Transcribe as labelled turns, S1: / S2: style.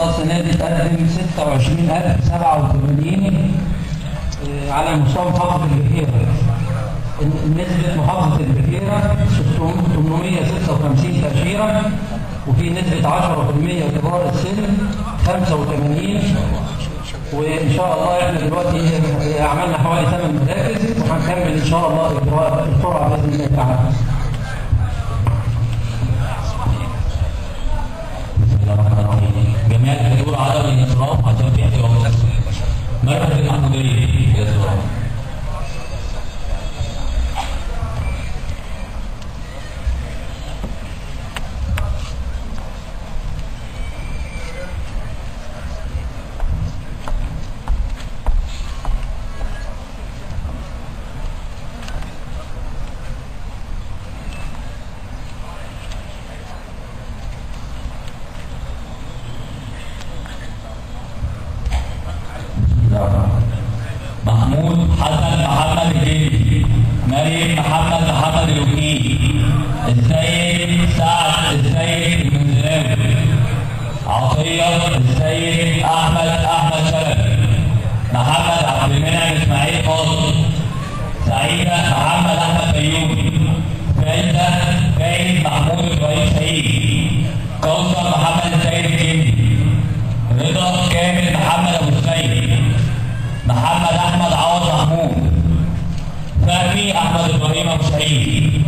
S1: الله السنة دي تقدم 26087 على مستوى محافظة البحيرة. نسبة محافظة البحيرة 856 تأشيرة، وفي نسبة 10% كبار السن 85. وإن شاء الله إحنا دلوقتي عملنا حوالي 8 مراكز، وهنكمل إن شاء الله إجراء القرعة بإذن الله تعالى.
S2: جميع الحضور عدم الانصراف عشان في احترام. مركز المحمودية يا زهراء. محمود حسن محمد الجندي، مريم محمد الوكيل، السيد سعد السيد المنزلاوي، عطية السيد أحمد شلبي، محمد عبد المنعم إسماعيل قاضي، سعيدة محمد أحمد بيومي، فايدة فايد محمود إبراهيم شهيد، كوثر محمد السيد الجندي، رضا كامل محمد أبو السيد، محمد أحمد عوض محمود، فهمي أحمد إبراهيم أبو سعيد،